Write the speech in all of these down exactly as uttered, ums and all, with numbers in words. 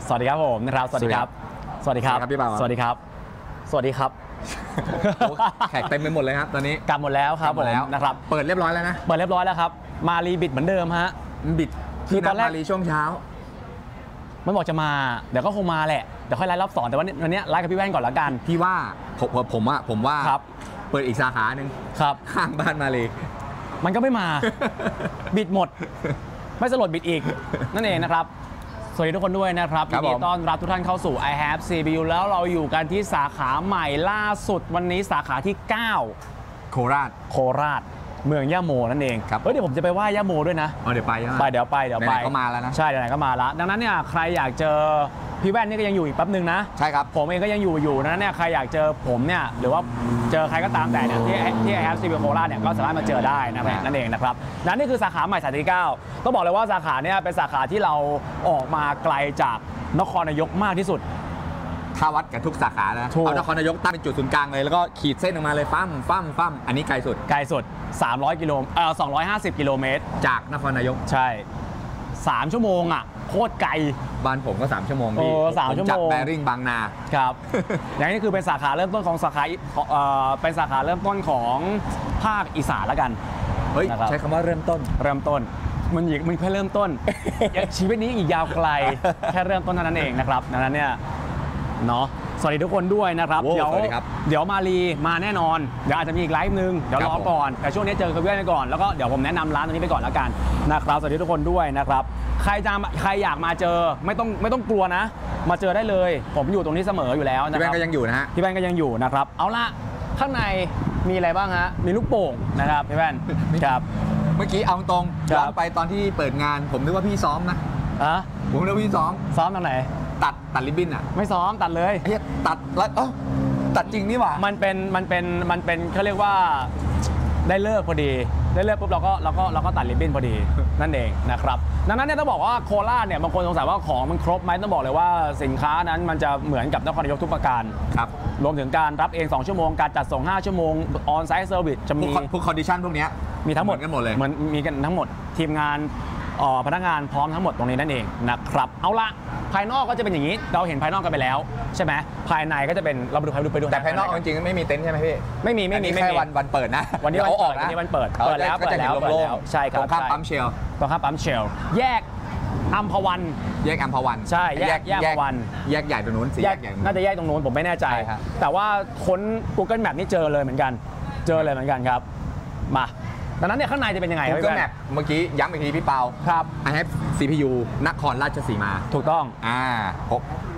สวัสดีครับผมนะครับสวัสดีครับสวัสดีครับพี่บ่าวสวัสดีครับสวัสดีครับแขกเต็มไปหมดเลยครับตอนนี้กลับหมดแล้วครับผมนะครับเปิดเรียบร้อยแล้วนะเปิดเรียบร้อยแล้วครับมารีบิดเหมือนเดิมฮะบิดคือตอนแรกมารีช่วงเช้ามันบอกจะมาเดี๋ยวก็คงมาแหละเดี๋ยวค่อยไลฟ์รอบสองแต่วันนี้ไลฟ์กับพี่แว่นก่อนละกันพี่ว่าผมผมว่าผมว่าเปิดอีกสาขาหนึ่งครับข้างบ้านมารีมันก็ไม่มาบิดหมดไม่สลดบิดอีกนั่นเองนะครับสวัสดีทุกคนด้วยนะครับยินดีต้อนรับทุกท่านเข้าสู่ I have ซี พี ยู แล้วเราอยู่กันที่สาขาใหม่ล่าสุดวันนี้สาขาที่เก้าโคราชโคราชเมืองย่าโมนั่นเองครับเฮ้ยเดี๋ยวผมจะไปไหว้ย่าโมด้วยนะอ๋อเดี๋ยวไปใช่ไหมไปเดี๋ยวไปเดี๋ยวไปก็มาแล้วนะใช่เดี๋ยวไหนก็มาแล้วดังนั้นเนี่ยใครอยากเจอพี่แว่นนี่ก็ยังอยู่อีกแป๊บนึงนะใช่ครับผมเองก็ยังอยู่อยู่นั้นเนี่ยใครอยากเจอผมเนี่ยหรือว่าเจอใครก็ตามแต่เนี่ยที่ที่ I have ซี พี ยู โคราชเนี่ยก็สามารถมาเจอได้นะนั่นเองนะครับนั่นนี่คือสาขาใหม่สาขาที่เก้าต้องบอกเลยว่าสาขาเนี่ยเป็นสาขาที่เราออกมาไกลจากนครนายกมากที่สุดถ้าวัดกับทุกสาขานะเอานครนายกตั้งเป็นจุดศูนย์กลางเลยแล้วก็ขีดเส้นออกมาเลยปั้มปั้มปั้มอันนี้ไกลสุดไกลสุดสามร้อยกิโลเอ่อสองร้อยห้าสิบกิโลเมตรจากนครนายกใช่สามชั่วโมงอ่ะโคตรไกลบ้านผมก็สามชั่วโมงพี่ผมจากแบริ่งบางนาครับอย่างนี้คือเป็นสาขาเริ่มต้นของสาขาเอ่อเป็นสาขาเริ่มต้นของภาคอีสานแล้วกันเฮ้ยใช้คำว่าเริ่มต้นเริ่มต้นมันอีกมันแค่เริ่มต้นชีวิตนี้อีกยาวไกลแค่เริ่มต้นเท่านั้นเองนะครับดังนั้นเนี่ยเนาะสวัสดีทุกคนด้วยนะครับเดี๋ยวเดี๋ยวมารีมาแน่นอนเดี๋ยวอาจจะมีอีกไลฟ์นึงเดี๋ยวรอก่อนแต่ช่วงนี้เจอคุณเพื่อนไปก่อนแล้วก็เดี๋ยวผมแนะนำร้านตรงนี้ไปก่อนแล้วกันนะครับสวัสดีทุกคนด้วยนะครับใครจะใครอยากมาเจอไม่ต้องไม่ต้องกลัวนะมาเจอได้เลยผมอยู่ตรงนี้เสมออยู่แล้วนะครับพี่แบงก์ก็ยังอยู่นะฮะพี่แบงก์ก็ยังอยู่นะครับเอาละข้างในมีอะไรบ้างฮะมีลูกโป่งนะครับพี่แบงก์ครับเมื่อกี้เอาตรงย้อนไปตอนที่เปิดงานผมนึกว่าพี่ซ้อมนะอะผมนึกว่าพี่ซ้อมซ้อมตรงไหนตัดตัดริบบิ้นอ่ะไม่ซ้อมตัดเลยเฮ้ยตัดแล้วเอ้าตัดจริงนี่หว่ามันเป็นมันเป็นมันเป็นเขาเรียกว่าได้เลิกพอดีได้เลิกปุ๊บเราก็เราก็เราก็ตัดริบบิ้นพอดีนั่นเองนะครับดังนั้นเนี่ยต้องบอกว่าโคราชเนี่ยบางคนสงสัยว่าของมันครบไหมต้องบอกเลยว่าสินค้านั้นมันจะเหมือนกับนครนายกทุกประการครับรวมถึงการรับเองสองชั่วโมงการจัดส่งห้าชั่วโมงออนไซต์เซอร์วิสจะมีพวกคอนดิชันพวกนี้มีทั้งหมดกันหมดเลยเหมือนมีกันทั้งหมดทีมงานพนักงานพร้อมทั้งหมดตรงนี้นั่นเองนะครับเอาละภายนอกก็จะเป็นอย่างนี้เราเห็นภายนอกกันไปแล้วใช่ไหมภายในก็จะเป็นเราไปดูไปดูไปดูแต่ภายนอกจริงๆไม่มีเต็นท์ใช่ไหมพี่ไม่มีไม่มีไม่มีวันวันเปิดนะวันนี้วันออกวันนี้วันเปิดเปิดแล้วเปิดแล้วเปิดแล้วใช่ครับตรงข้ามปั๊มเชลตรงข้ามปั๊มเชลแยกอัมพวันแยกอัมพวันใช่แยกแยกอัมพวันแยกใหญ่ตรงนู้นสิแยกใหญ่น่าจะแยกตรงนู้นผมไม่แน่ใจแต่ว่าค้น Google Map นี่เจอเลยเหมือนกันเจอเลยเหมือนกันครับมาดังนั้นเนี่ยข้างในจะเป็นยังไง Google Map เมื่อกี้ย้ำอีกทีพี่เปาครับ I have ซี พี ยู นครราชสีมาถูกต้องอ่าผม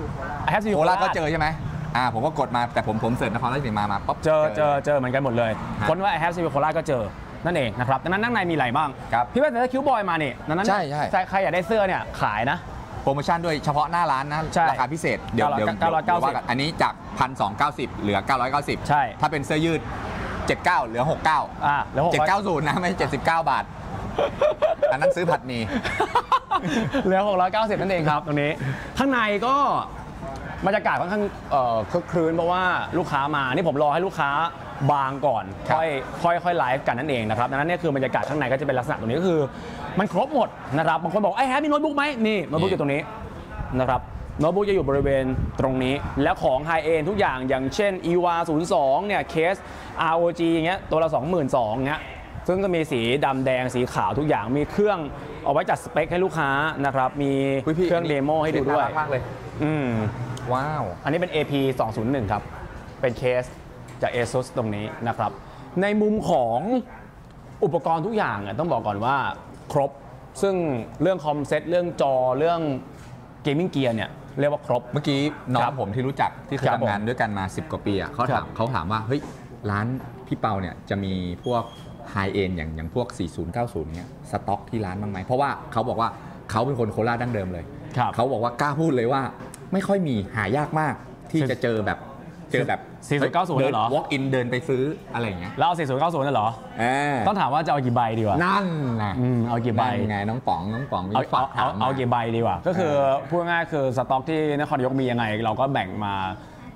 I have ซี พี ยูโคราชก็เจอใช่ไหมอ่าผมก็กดมาแต่ผมผมเสิร์ชนครราชสีมามาป๊บเจอเจอเจอเหมือนกันหมดเลยค้นว่า I have ซี พี ยู โคราชก็เจอนั่นเองนะครับดังนั้นข้างในมีอะไรบ้างพี่ว่าแต่ถ้าคิวบอยมาเนี่ยดังนั้นใช่ใช่ใครอยากได้เสื้อเนี่ยขายนะโปรโมชั่นด้วยเฉพาะหน้าร้านนะราคาพิเศษเดี๋ยวเดี๋ยวเก้าร้อยเก้าสิบอันนี้จาก หนึ่งพันสองร้อยเก้าสิบ เหลือเก้าร้อยเก้าสิบใช่ถ้าเป็นเสื้อยืดเจ็ดสิบเก้าเหลือหกสิบเก้าอ่าเหลือหกเจ็ดร้อยเก้าสิบนะไม่ใช่เจ็ดสิบเก้าบาทอันนั้นซื้อผัดหมี่เหลือหกร้อยเก้าสิบนั่นเองครับตรงนี้ข้างในก็บรรยากาศค่อนข้างคึกครื้นเพราะว่าลูกค้ามานี่ผมรอให้ลูกค้าบางก่อนค่อยค่อยค่อยไลฟ์กันนั่นเองนะครับดังนั้นเนี่ยคือบรรยากาศข้างในก็จะเป็นลักษณะตรงนี้ก็คือมันครบหมดนะครับบางคนบอกไอ้แฮปมีโน้ตบุ๊กไหมนี่โน้ตบุ๊กอยู่ตรงนี้นะครับโน้ตบุ๊กจะอยู่บริเวณตรงนี้แล้วของไฮเอ็นทุกอย่างอย่างเช่น อี วา ศูนย์สองเนี่ยเคส อาร์ โอ จี อย่างเงี้ยตัวละ สองหมื่นสองพัน เงี้ยซึ่งก็มีสีดำแดงสีขาวทุกอย่างมีเครื่องเอาไว้จัดสเปคให้ลูกค้านะครับมีเครื่องเดโมให้ดูด้วยมากเลยอืมว้าวอันนี้เป็น เอ พี สองศูนย์หนึ่งครับเป็นเคสจาก ASUS ตรงนี้นะครับในมุมของอุปกรณ์ทุกอย่างต้องบอกก่อนว่าครบซึ่งเรื่องคอมเซ็ตเรื่องจอเรื่องเกมมิ่งเกียร์เนี่ยเรียกว่าครบเมื่อกี้น้องผมที่รู้จักที่เคยทำงานด้วยกันมาสิบกว่าปีอ่ะเขาถามเขาถามว่าเฮ้ยร้านพี่เปาเนี่ยจะมีพวกไฮเอ็นอย่างอย่างพวกสี่ศูนย์ เก้าศูนย์เนี่ยสต็อกที่ร้านบ้างไหมเพราะว่าเขาบอกว่าเขาเป็นคนโคราชดั้งเดิมเลยเขาบอกว่ากล้าพูดเลยว่าไม่ค่อยมีหายากมากที่จะเจอแบบเจอแบบสี่ศูนย์ เก้าศูนย์เหรอ walk in เดินไปซื้ออะไรอย่างเงี้ยแล้วเอาสี่ศูนย์ เก้าศูนย์นั่นเหรอต้องถามว่าจะเอากี่ใบดีวะนั่นนะเอากี่ใบไงน้องป๋องน้องป๋องเอาเอาเอากี่ใบดีวะก็คือพูดง่ายคือสต็อกที่นครนายกมียังไงเราก็แบ่งมา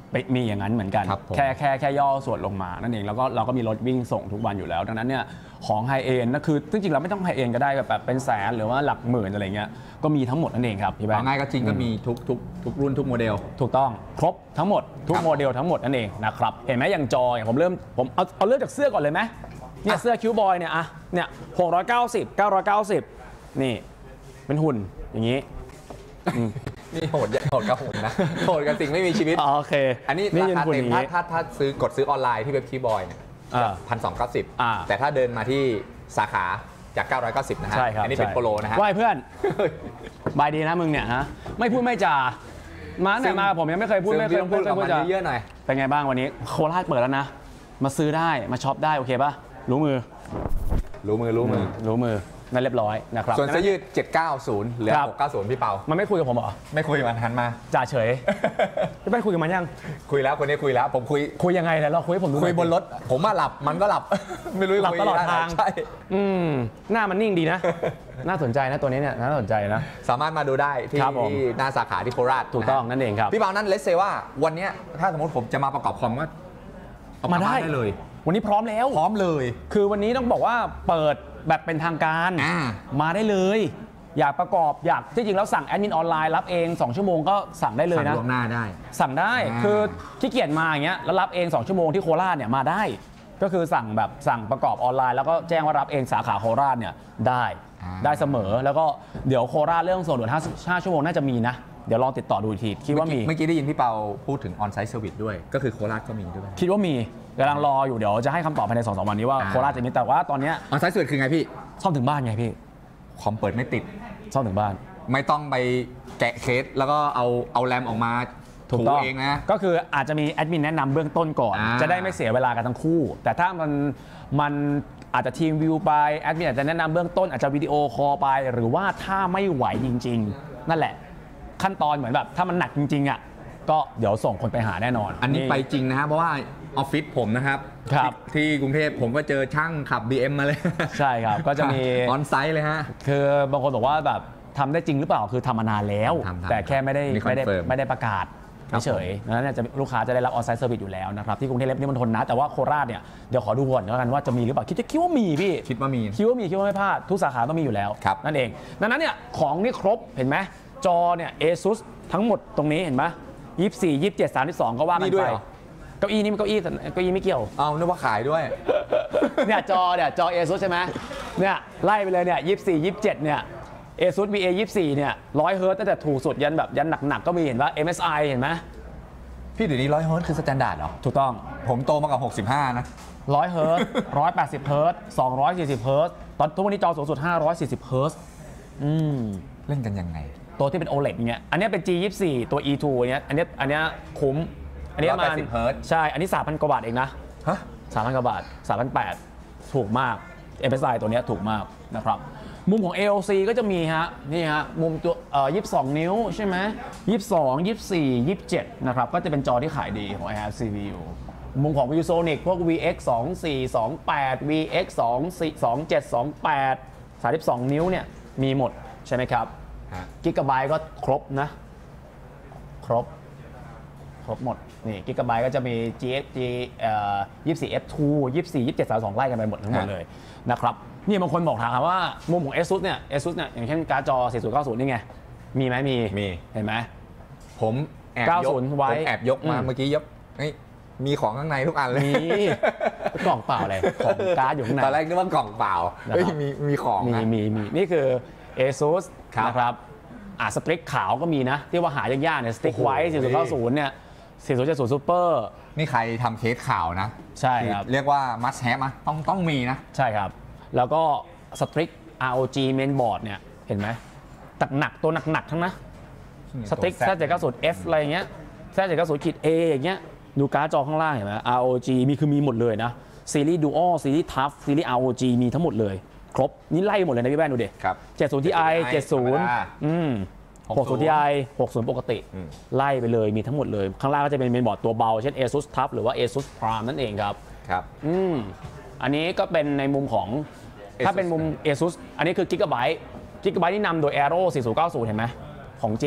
มีอย่างนั้นเหมือนกันแค่แค่แค่ย่อส่วนลงมานั่นเองแล้วก็เราก็มีรถวิ่งส่งทุกวันอยู่แล้วดังนั้นเนี่ยของไฮเอ็นด์ก็คือจริงๆเราไม่ต้องไฮเอ็นด์ก็ได้แบบเป็นแสนหรือว่าหลักหมื่นอะไรเงี้ยก็มีทั้งหมดนั่นเองครับพี่แบงค์ง่ายก็จริงก็มีทุกทุกทุกรุ่นทุกโมเดลถูกต้องครบทั้งหมดทุกโมเดลทั้งหมดนั่นเองนะครับเห็นไหมอย่างจออย่างผมเริ่มผมเอาเอาเริ่มจากเสื้อก่อนเลยไหมเนี่ยเสื้อคิวบอยเนี่ยอะเนี่ยหกร้อยเก้าสิบ เก้าร้อยเก้าสิบนี่เป็นหุ่นอย่างนี้นี่โหดโหดกับหุ่นนะโหดกับสิ่งไม่มีชีวิตโอเคอันนี้ราคาเต็มถ้าถ้าถ้าซื้อกดซื้อออนไลน์ที่เว็บคีย์บอยเนี่ยพันสองเก้าสิบแต่ถ้าเดินมาที่สาขาจากเก้าร้อยเก้าสิบนะฮะอันนี้เป็นโปรนะฮะว่ายเพื่อนบายดีนะมึงเนี่ยฮะไม่พูดไม่จามาไหนมาผมยังไม่เคยพูดไม่เคยพูดไม่พูดจาเยอะหน่อยเป็นไงบ้างวันนี้โคราชเปิดแล้วนะมาซื้อได้มาช็อปได้โอเคป่ะรู้มือรู้มือรู้มือรู้มือนั่นเรียบร้อยนะครับส่วนเสื้อยืดเจ็ดเก้าศูนย์เหลือหกเก้าศูนย์พี่เปามันไม่คุยกับผมเหรอไม่คุยมันหันมาจ่าเฉยพี่ไม่คุยกับมันยังคุยแล้วคนนี้คุยแล้วผมคุยคุยยังไงเนี่ยเราคุยผมคุยบนรถผมมาหลับมันก็หลับไม่รู้หลับตลอดทางใช่อืมหน้ามันนิ่งดีนะน่าสนใจนะตัวนี้เนี่ยน่าสนใจนะสามารถมาดูได้ที่หน้าสาขาที่โคราชถูกต้องนั่นเองครับพี่เปานั้นเลสเซว่าวันนี้ถ้าสมมติผมจะมาประกอบคอมก็มาได้เลยวันนี้พร้อมแล้วพร้อมเลยคือวันนี้ต้องบอกว่าเปิดแบบเป็นทางการมาได้เลยอยากประกอบอยากที่จริงแล้วสั่งแอดมินออนไลน์รับเองสองชั่วโมงก็สั่งได้เลยนะสั่งล่วงหน้าได้สั่งได้คือขี้เกียจมาอย่างเงี้ยแล้วรับเองสองชั่วโมงที่โคราชเนี่ยมาได้ก็คือสั่งแบบสั่งประกอบออนไลน์แล้วก็แจ้งว่ารับเองสาขาโคราชเนี่ยได้ได้เสมอแล้วก็เดี๋ยวโคราชเรื่องส่วนลดห้าชั่วโมงน่าจะมีนะเดี๋ยวลองติดต่อดูอีกทีคิดว่ามีเมื่อกี้ได้ยินพี่เปาพูดถึงออนไซต์เซอร์วิสด้วยก็คือโคราชก็มีด้วยคิดว่ามีกำลังรออยู่เดี๋ยวจะให้คำตอบภายใน สองสาม วันนี้ว่าโคราชจะมีแต่ว่าตอนนี้ออนไซต์เซอร์วิสคือไงพี่ซ่อมถึงบ้านไงพี่คอมเปิดไม่ติดซ่อมถึงบ้านไม่ต้องไปแกะเคสแล้วก็เอาเอาแรมออกมาถูกต้องเองนะก็คืออาจจะมีแอดมินแนะนำเบื้องต้นก่อนจะได้ไม่เสียเวลากันทั้งคู่แต่ถ้ามันมันอาจจะทีมวิวไปแอดมินอาจจะแนะนำเบื้องต้นอาจจะวิดีโอคอลไปหรือว่าถ้าไม่ไหวจริงๆนั่นแหละขั้นตอนเหมือนแบบถ้ามันหนักจริงๆอ่ะก็เดี๋ยวส่งคนไปหาแน่นอนอันนี้ไปจริงนะฮะเพราะว่าออฟฟิศผมนะครับที่กรุงเทพผมก็เจอช่างขับ บี เอ็ม มาเลยใช่ครับก็จะมีออนไซต์เลยฮะคือบางคนบอกว่าแบบทำได้จริงหรือเปล่าคือทำมานานแล้วแต่แค่ไม่ได้ไม่ได้ไม่ได้ประกาศเฉยๆนั้นจะลูกค้าจะได้รับออนไซต์เซอร์วิสอยู่แล้วนะครับที่กรุงเทพนี่มันทนนะแต่ว่าโคราชเนี่ยเดี๋ยวขอดูก่อนแล้วกันว่าจะมีหรือเปล่าคิดจะคิดว่ามีพี่คิดว่ามีคิดว่ามีคิดว่าไม่พลาดทุกสาขาต้องมีอยู่แล้วนั่นเองดังนั้นเนี่ยของนี่ครบเห็นไหมจอเนี่ย Asus ทั้งหมดตรงนี้เห็นไหมยี่สิบสี่ ยี่สิบเจ็ด สามสิบสองก็ว่ากันไปเก้าอี้นี่มันเก้าอี้แต่เก้าอี้ไม่เกี่ยวเอานึกว่าขายด้วยเนี่ยจอเนี่ยจอ Asus ใช่ไหมเนี่ยไล่ไปเลยเนี่ยยี่สิบสี่ ยี่สิบเจ็ดเนี่ย Asus วี เอ ยี่สิบสี่เนี่ยหนึ่งร้อยเฮิร์ตซ์ตั้งแต่ถูกสุดยันแบบยันหนักๆก็มีเห็นว่า เอ็ม เอส ไอ เห็นไหมพี่เดี๋ยวนี้หนึ่งร้อยเฮิร์ตซ์คือสแตนดาร์ดเหรอถูกต้องผมโตมากับหกสิบห้านะหนึ่งร้อยเฮิร์ตซ์หนึ่งร้อยแปดสิบเฮิร์ตซ์สองร้อยสี่สิบเฮิร์ตซ์ตอนทุกวันนี้จอสูงสุดห้าร้อยสี่สิบเฮิร์ตซ์อืมเล่นกันยังไงตัวที่เป็น โอ แอล อี ดี อย่างเงี้ยอันนี้เป็น จี ยี่สิบสี่ ตัว อี ทู อันนี้อันนี้อันนี้คุ้มอันนี้มันใช่อันนี้ สามพัน กว่าบาทเองนะฮะสามพัน กว่าบาท สามพันแปดร้อย ถูกมาก เอ็ม เอส ไอ ตัวนี้ถูกมากนะครับมุมของ เอ แอล ซี ก็จะมีฮะนี่ฮะมุมตัวเอ่อยี่สิบสองนิ้วใช่ไหมยี่สิบสอง ยี่สิบสี่ ยี่สิบเจ็ดนะครับก็จะเป็นจอที่ขายดีของ ไอ แฮป ซี พี ยู มุมของ ViewSonic พวก วี เอ็กซ์ สองสี่ สองแปด วี เอ็กซ์ สองสี่ สองเจ็ด สองแปด สามสิบสองนิ้วเนี่ยมีหมดใช่ไหมครับกิกะไบต์ก็ครบนะครบครบหมดนี่กิกะไบต์ก็จะมี จี เอฟ จี เอ่อ ยี่สิบสี่ เอฟ ทู ยี่สิบสี่ ยี่สิบเจ็ด สามสิบสองไล่กันไปหมดทั้งหมดเลยนะครับนี่บางคนบอกถามว่ามุมของ Asus เนี่ย Asus เนี่ยอย่างเช่นการ์ดจอสี่ศูนย์เก้าศูนย์นี่ไงมีไหมมีมีเห็นไหมผมแอบยกผมแอบยกมาเมื่อกี้ยกมีของข้างในทุกอันเลยมีกล่องเปล่าเลยของการ์ดอยู่ข้างในตอนแรกนึกว่ากล่องเปล่าเฮ้ยมีมีของมีมีมีนี่คือ Asus นะครับอ่ะสตริกขาวก็มีนะที่ว่าหายากๆเนี่ยสตริกไวท์สี่ศูนย์เก้าศูนย์เนี่ยสี่ศูนย์เจ็ดศูนย์ซูเปอร์นี่ใครทำเคสขาวนะใช่ครับเรียกว่า must have นะต้องต้องมีนะใช่ครับแล้วก็สตริก อาร์ โอ จี Mainboard เนี่ยเห็นไหมตักหนักตัวหนักๆทั้งนะสตริก แซด เจ็ดเก้าศูนย์ เอฟ อะไรอย่างเงี้ย แซด เจ็ดเก้าศูนย์ เอ อย่างเงี้ยดูการ์ดจอข้างล่างเห็นไหม อาร์ โอ จี มีคือมีหมดเลยนะซีรีส์ Dual ซีรีส์ Tough ซีรีส์ อาร์ โอ จี มีทั้งหมดเลยครบนี่ไล่หมดเลยนะพี่แว่นดูดิครับเจ็ดสิบ ที ไอ เจ็ดสิบอืมหกสิบ ที ไอ หกสิบปกติไล่ไปเลยมีทั้งหมดเลยข้างล่างก็จะเป็นเมนบอร์ดตัวเบาเช่น Asus Tough หรือว่า Asus Prime นั่นเองครับครับอืมอันนี้ก็เป็นในมุมของถ้าเป็นมุม Asus อันนี้คือ Gigabyte Gigabyte ที่นำโดย Aero สี่ศูนย์เก้าศูนย์เห็นไหมของจริง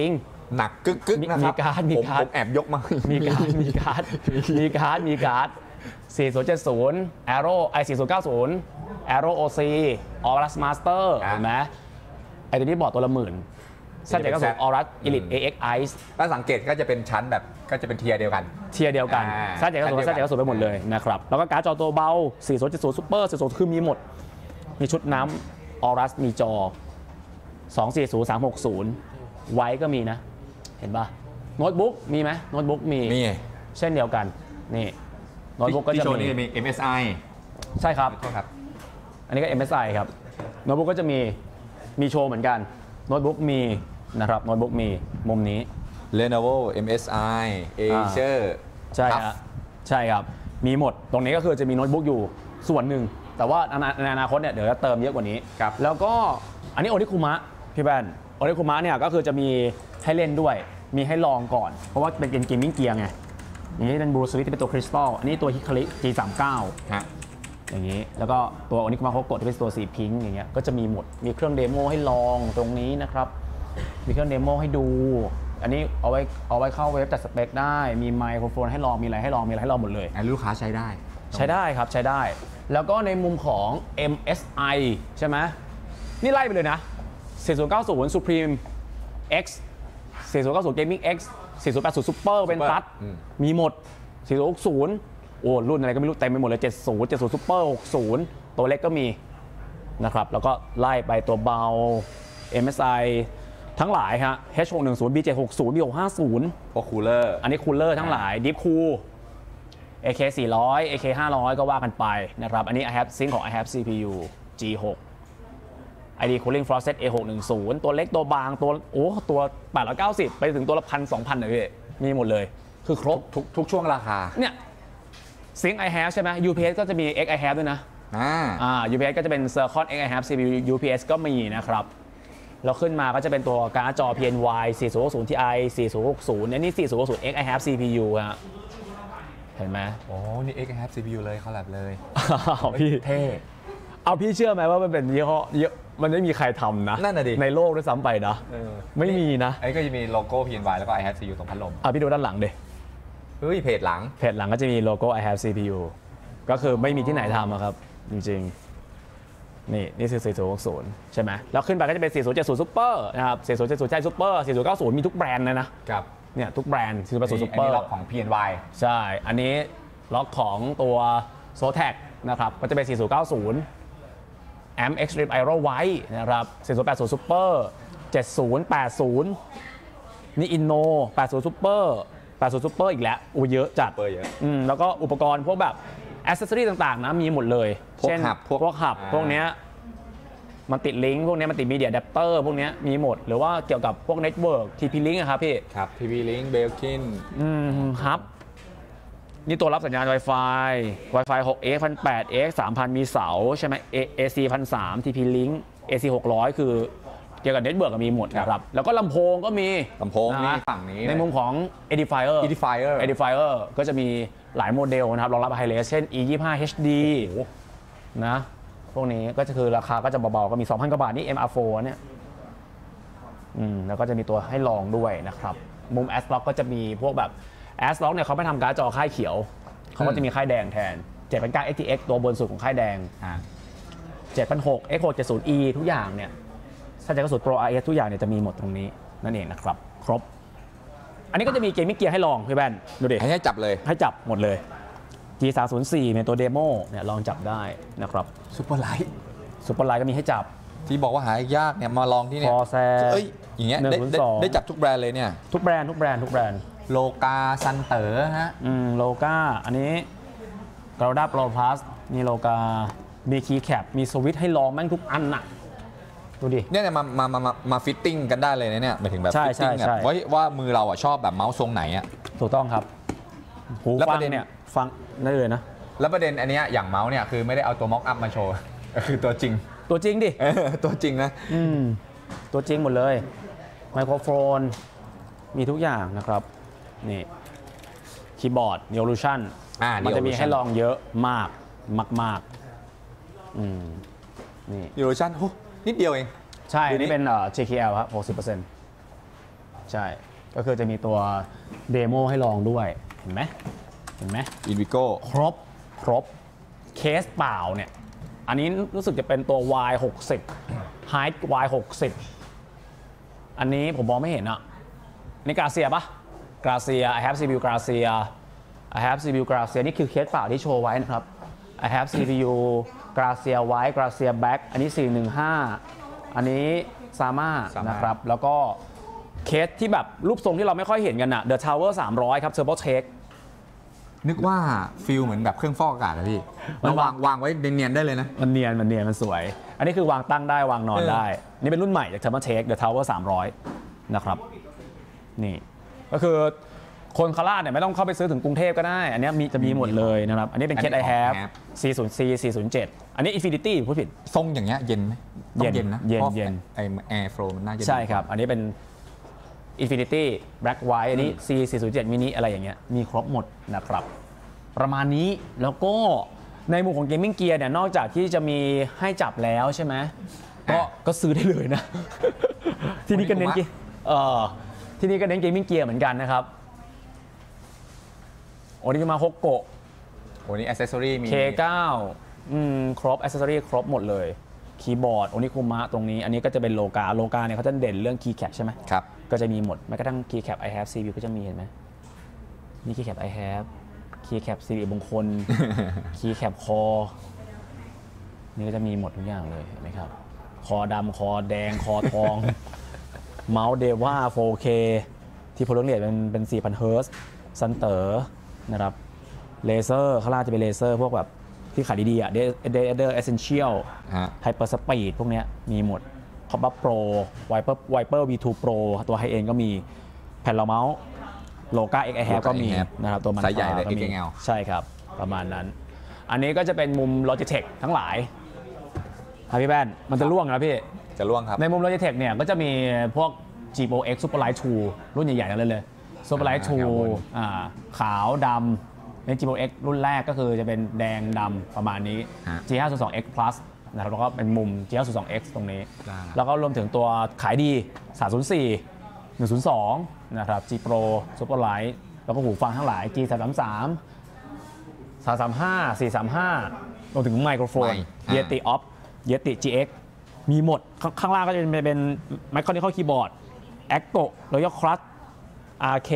หนักกึกกึกนะครับมีการ์ดมีผมการ์ดผมแอบยกมามีการ์ดมีการ์ดมีการ์ดมีการ์ดสี่ศูนย์เจ็ดศูนย์ Aero ไอสี่ศูนย์เก้าศูนย์ Aero โอ ซี Aorus Master อ่ะเห็นไหมไอตัวนี้บอร์ดตัวละหมื่นแซดเจ็ดเก้าศูนย์ Aorus Elite เอ เอ็กซ์ Ice ถ้าสังเกตก็จะเป็นชั้นแบบก็จะเป็นเทียร์เดียวกันเทียร์เดียวกันอ่าแซดเจ็ดเก้าศูนย์แซดเจ็ดเก้าศูนย์ไปหมดเลยนะครับแล้วก็การ์ดจอตัวเบาสี่ศูนย์เจ็ดศูนย์ Super สี่สิบคือมีหมดมีชุดน้ำ Aorus มีจอสองสี่ศูนย์สามหกศูนย์ไว้ก็มีนะเห็นป่ะโน้ตบุ๊กมีไหมโน้ตบุ๊กมีนี่เช่นเดียวกันนี่โน้ตบุ๊กก็ที่จะโชว์มีนี่มี เอ็ม เอส ไอใช่ครับโทษครับอันนี้ก็ เอ็ม เอส ไอ ครับโน้ตบุ๊กก็จะมีมีโชว์เหมือนกันโน้ตบุ๊กมีนะครับโน้ตบุ๊กมีมุมนี้ Lenovo เอ็ม เอส ไอ Acer ใช่ครับใช่ครับมีหมดตรงนี้ก็คือจะมีโน้ตบุ๊กอยู่ส่วนหนึ่งแต่ว่าในอนาคตเนี่ยเดี๋ยวจะเติมเยอะกว่านี้ครับแล้วก็อันนี้โอนิคุมะพี่แบนโอนิคุมะเนี่ยก็คือจะมีให้เล่นด้วยมีให้ลองก่อน เพราะว่าเป็นเกมมิ่งเกียร์ไงอย่างนี้เป็นบลูสวิตที่เป็นตัวคริสตัลอันนี้ตัวฮิคาริ จี สามสิบเก้าฮะอย่างนี้แล้วก็ตัวโอนิคุมะเขากดที่เป็นตัวสีพิงค์อย่างเงี้ยก็จะมีหมดมีเครื่องเดโมให้ลองตรงนี้นะครับมีเครื่องเดโมให้ดูอันนี้เอาไว้เอาไว้เข้าเว็บจัดสเปคได้มีไมโครโฟนให้ลองมีอะไรให้ลองมีอะไรให้ลองหมดเลยอันลูกค้าใช้ได้ใช้ได้ครับใช้ได้ แล้วก็ในมุมของ เอ็ม เอส ไอ ใช่ไหมนี่ไล่ไปเลยนะสี่ศูนย์เก้าศูนย์ Supreme X สี่ศูนย์เก้าศูนย์ Gaming X สี่ศูนย์แปดศูนย์ Super เป็นตัดอืมมีหมดสี่ศูนย์หกศูนย์โอ้รุ่นอะไรก็ไม่รู้เต็มไปหมดเลยเจ็ดสิบ เจ็ดสิบ Super หกสิบตัวเล็กก็มีนะครับแล้วก็ไล่ไปตัวเบา เอ็ม เอส ไอ ทั้งหลายฮะ เอช หกหนึ่งศูนย์ บี เจ็ดหกศูนย์ บี หกห้าศูนย์พวกคูลเลอร์อันนี้คูลเลอร์ทั้งหลาย Deep Cool เอ เค สี่ร้อย เอ เค ห้าร้อย ก็ว่ากันไปนะครับอันนี้ I have Sync ของ I have ซี พี ยู จี หก ไอ ดี Cooling Faucet เอ หกหนึ่งศูนย์ ตัวเล็กตัวบางตัวโอ้ตัวแปดร้อยเก้าสิบไปถึงตัวละ หนึ่งพัน สองพัน เลยพี่มีหมดเลยคือครบทุกทุกช่วงราคาเนี่ย Sync I have ใช่ไหม ยู พี เอส ก็จะมี X I have ด้วยนะอ่าอ่า ยู พี เอส ก็จะเป็น Circon X I have ซี พี ยู ยู พี เอส ก็มีนะครับแล้วขึ้นมาก็จะเป็นตัวการ์ดจอ พี เอ็น วาย สี่ศูนย์หกศูนย์ ที ไอ สี่ศูนย์หกศูนย์เนี่ยนี่สี่ศูนย์หกศูนย์ X I have ซี พี ยู ฮะเห็นไหมโอ้นี่ X แฮป ซี พี ยู เลยคอลแลบเลยเอาพี่เท่เอาพี่เชื่อไหมว่ามันเป็นยี่ห้อเยอะมันไม่มีใครทำนะนั่นน่ะดิในโลกด้วยซ้ำไปนะเออไม่มีนะไอ้ก็จะมีโลโก้ พี เอ็น วาย แล้วก็ I have ซี พี ยู ตรงพัดลมอ่ะพี่ดูด้านหลังดิเฮ้ย เพจหลังเพจหลังก็จะมีโลโก้ I have ซี พี ยู ก็คือไม่มีที่ไหนทำอะครับ จริงๆ นี่นี่คือสี่ศูนย์หกศูนย์ใช่ไหมแล้วขึ้นไปก็จะเป็นสี่ศูนย์เจ็ดศูนย์ Super นะครับสี่ศูนย์เจ็ดศูนย์ใช่ Super สี่ศูนย์เก้าศูนย์มีทุกแบรนด์เลยนะครับ เนี่ยทุกแบรนด์สี่ศูนย์แปดศูนย์อัน Super นี้ล็อกของ พี เอ็น วายใช่อันนี้ล็อกของตัว Zotac นะครับก็จะเป็นสี่ศูนย์เก้าศูนย์แอม Extreme Aero White นะครับสี่ศูนย์แปดศูนย์ Super เจ็ดศูนย์แปดศูนย์นี่ Inno แปดศูนย์ Super แปดศูนย์ Super อีกแล้วอู้เยอะจัด Super เยอะอืมแล้วก็อุปกรณ์พวกแบบอ c เซสซอรี่ต่างๆนะมีหมดเลยพวกเช่นหับพวกพวกหับอ่าพวกเนี้ยมันติดลิงก์พวกเนี้ยมันติดมีเดียอะแดปเตอร์พวกเนี้ยมีหมดหรือว่าเกี่ยวกับพวกเน็ตเวิร์ก ที พี Link อะครับพี่ครับ ที พี Link Belkin อืมฮับนี่ตัวรับสัญญาณ Wi-Fi Wi-Fi หกเอ็กซ์ หนึ่งพันแปดร้อยเอ็กซ์ สามพัน มีเสาใช่ไหม เอ ซี หนึ่งพันสามร้อย ที พี Link เอ ซี หกร้อยคือเกี่ยวกับเน็ตเวิร์กมีหมดนะครับแล้วก็ลำโพงก็มีลำโพงนี่ะฝั่งนี้ในมุมของ Edifier Edifier Edifier ก็จะมีหลายโมเดลนะครับรองรับ High Res เช่น อี ยี่สิบห้า เอช ดี นะพวกนี้ก็จะคือราคาก็จะเบาๆก็มี สองพัน กว่าบาทนี่ เอ็ม อาร์ โฟร์ เนี่ยอืมแล้วก็จะมีตัวให้ลองด้วยนะครับมุม ASRock ก็จะมีพวกแบบ ASRock เนี่ยเขาไม่ทำการ์ดจอค่ายเขียวเขาก็จะมีค่ายแดงแทนเจ็ดพันเก้า เอ็กซ์ ที เอ็กซ์ ตัวบนสุดของค่ายแดงอ่าเจ็ดพันหก เอ็กซ์ หกเจ็ดศูนย์ อี ทุกอย่างเนี่ยถ้าจะกระสุน Pro อาร์ เอส ทุกอย่างเนี่ยจะมีหมดตรงนี้นั่นเองนะครับครบอันนี้ก็จะมีเกมมิ่งเกียร์ให้ลองพี่แบนดูดิให้ให้จับเลยให้จับหมดเลย จี สามศูนย์สี่ เนี่ยตัวเดโมเนี่ยลองจับได้นะครับซุปเปอร์ไลท์ซุปเปอร์ไลท์ก็มีให้จับที่บอกว่าหายากเนี่ยมาลองที่เนี่ย Corsair เอ้ยอย่างเงี้ยได้หนึ่งศูนย์ได้สองได้จับทุกแบรนด์เลยเนี่ยทุกแบรนด์ทุกแบรนด์ทุกแบรนด์โลกาซันเต๋อฮะอืมโลกาอันนี้กราด้าโปรพลัสมีโลกามีคีย์แคปมีสวิตช์ให้ลองแม่งทุกอันน่ะดูดิเนี่ยเนี่ยมามามามามาฟิตติ้งกันได้เลยนะเนี่ยหมายถึงแบบใช่ฟิตติ้งใช่ใช่แบบว่าว่ามือเราอ่ะชอบแบบเมาส์ทรงไหนอ่ะถูกต้องครับหูแล้วฟัปงระเด็นเนี่ยฟังได้เลยนะแล้วประเด็นอันเนี้ยอย่างเมาส์เนี่ยคือไม่ได้เอาตัวม็อกอัพมาโชว์ คือตัวจริงตัวจริงดิเออตัวจริงนะอืมตัวจริงหมดเลยไมโครโฟนมีทุกอย่างนะครับนี่คีย์บอร์ด Neolution อ่ามันจะมี Neolution ให้ลองเยอะมากมากๆอืมนี่ยูโรชั่นนิดเดียวเองใช่เดี๋อัยวน นี้นี้เป็นเอ่อ จี เค แอล ครับ หกสิบเปอร์เซ็นต์ ใช่ก็คือจะมีตัวเดโมให้ลองด้วยเห็นไหมเห็นไหม Invigo ครบครบเคสเปล่าเนี่ยอันนี้รู้สึกจะเป็นตัว วาย หกสิบ Height วาย หกสิบ อันนี้ผมมองไม่เห็นอ่ะนี่กราเซียปะกราเซีย I have ซี พี ยู กราเซีย I have ซี พี ยู กราเซียนี่คือเคสเปล่าที่โชว์ไว้นะครับ I have ซี พี ยู กราเซียไว้กราเซียแบ็กอันนี้สี่หนึ่งห้าอันนี้ซาม่านะครับแล้วก็เคสที่แบบรูปทรงที่เราไม่ค่อยเห็นกันอะ The Tower สามร้อยครับ Turbo Tech นึกว่าฟิลเหมือนแบบเครื่องฟอกอากาศนะพี่เราวางวางไว้เนียนๆได้เลยนะมันเนียนมันเนียนมันสวย อันนี้คือวางตั้งได้วางนอนได้นี่เป็นรุ่นใหม่จาก Turbo Tech The Tower สามร้อยนะครับนี่ก็คือคนคาร่าเนี่ยไม่ต้องเข้าไปซื้อถึงกรุงเทพก็ได้อันนี้มีจะมีหมดเลยนะครับอันนี้เป็นเคส I have สี่สิบ ซี สี่สิบเจ็ดอันนี้ Infinity พูดผิดทรงอย่างเงี้ยเย็นไหมต้องเย็นนะเย็นเย็นไอแอร์โฟลว์มันน่าเย็นใช่ครับอันนี้เป็น Infinity Black White อันนี้ ซี สี่สิบเจ็ด Mini อะไรอย่างเงี้ยมีครบหมดนะครับประมาณนี้แล้วก็ในมุมของ Gaming Gear เนี่ยนอกจากที่จะมีให้จับแล้วใช่ไหมก็ก็ซื้อได้เลยนะที่นี่ก็เน้นกีเอ่อที่นี่ก็เน้น Gaming Gear เหมือนกันนะครับโอ้นี่มาฮกโกะโอ้นี่อ c เซสซอรี่มีเค เก้า อืมครบอ c เซสซอรี่ครบหมดเลยคีย์บอร์ดโอนิคุมะตรงนี้อันนี้ก็จะเป็นโลกาโลกาเนี่ยเขาจะเด่นเรื่องคีย์แคปใช่ไหมครับก็จะมีหมดแม้กระทั่งคีย์แคป I have ซี พี ยู ก็จะมีเห็นไหมนี่คีย์แคป I have คีย์แคปสิริมงคลคีย์แคปคอนี่ก็จะมีหมดทุกอย่างเลยเห็นไหมครับคอดำคอแดงคอทองเมาส์เดว่า โฟร์เค ที่โพลาร์เรทเป็นเป็น สี่พัน เฮิร์ตซ์ซันเตอร์นะครับเลเซอร์ข้างล่างจะเป็นเลเซอร์พวกแบบที่ขายดีๆอ่ะ เดเดอร์ เอเซนเชียล ไฮเปอร์สปีดพวกเนี้ยมีหมดคอปบัฟโปรไวเปอร์ไวเปอร์ วี ทู Pro ตัวไฮเอ็นก็มีแผ่นรองเมาส์โลกา เอ็กซ์ ไอ have ก็มีนะครับตัวมันไซส์ใหญ่เลยก็มีเอ็กซ์ แอลใช่ครับประมาณนั้นอันนี้ก็จะเป็นมุม Logitech ทั้งหลายครับพี่แป้นมันจะล่วงนะพี่จะล่วงครับในมุม Logitech เนี่ยก็จะมีพวก จี โปร เอ็กซ์ Superlight ทู รุ่นใหญ่ๆนั่นเลยเลย Superlight ทูอ่าขาวดำใน จี โปร เอ็กซ์ รุ่นแรกก็คือจะเป็นแดงดำประมาณนี้ จี ห้าศูนย์สอง เอ็กซ์ Plus นะครับแล้วก็เป็นมุม จี ห้าศูนย์สอง เอ็กซ์ ตรงนี้แล้วก็รวมถึงตัวขายดีสามศูนย์สี่ หนึ่งศูนย์สองนะครับ G Pro Superlight แล้วก็หูฟังทั้งหลาย G สามสามสาม สามสามห้า สี่สามห้ารวมถึงไมโครโฟน Yeti Off Yeti จี เอ็กซ์ มีหมดข้างล่างก็จะเป็นเป็น Mechanical Keyboard Acto Royal Crush อาร์ เค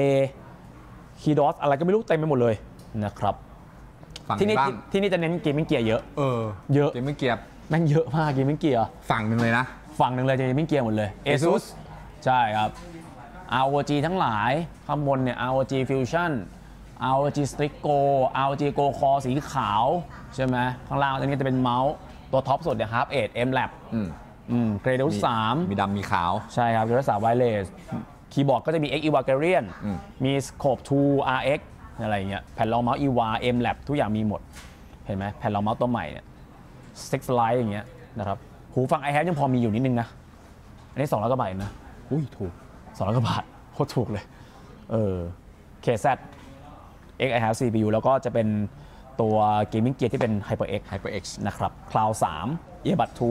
Keydos อะไรก็ไม่รู้เต็มไปหมดเลยนะครับที่นี่ที่นี่จะเน้นเกมมิ่งเกียร์เยอะเออเยอะเกมมิ่งเกียร์แม่งเยอะมากเกมมิ่งเกียร์ฝั่งหนึ่งเลยนะฝั่งหนึ่งเลยจะเกมมิ่งเกียร์หมดเลย Asus ใช่ครับ อาร์ โอ จี ทั้งหลายข้างบนเนี่ย อาร์ โอ จี Fusion อาร์ โอ จี Strixo อาร์ โอ จี Go Core สีขาวใช่ไหมข้างล่างตรงนี้จะเป็นเมาส์ตัวท็อปสุดเนี่ย Half เอ็ด M Lab อืมอืม Gradus สามมีดำมีขาวใช่ครับ Gradus สาม Wireless คีย์บอร์ดก็จะมี X Evagarian มี Scope ทู อาร์ เอ็กซ์ อะไรอย่างเงี้ยแผ่นรองเมาส์ อี วา M Lab ทุกอย่างมีหมดเห็นไหมแผ่นรองเมาส์ตัวใหม่เนี่ย Six Light อย่างเงี้ยนะครับหูฟัง I have ยังพอมีอยู่นิดนึงนะอันนี้สองร้อยกว่าบาทนะอุ้ยถูกสองร้อยกว่าบาทโคตรถูกเลยเออ เค แซด X I have ซี พี ยู แล้วก็จะเป็นตัว Gaming Gear ที่เป็น HyperX HyperX นะครับ Cloud สาม Earbud ทู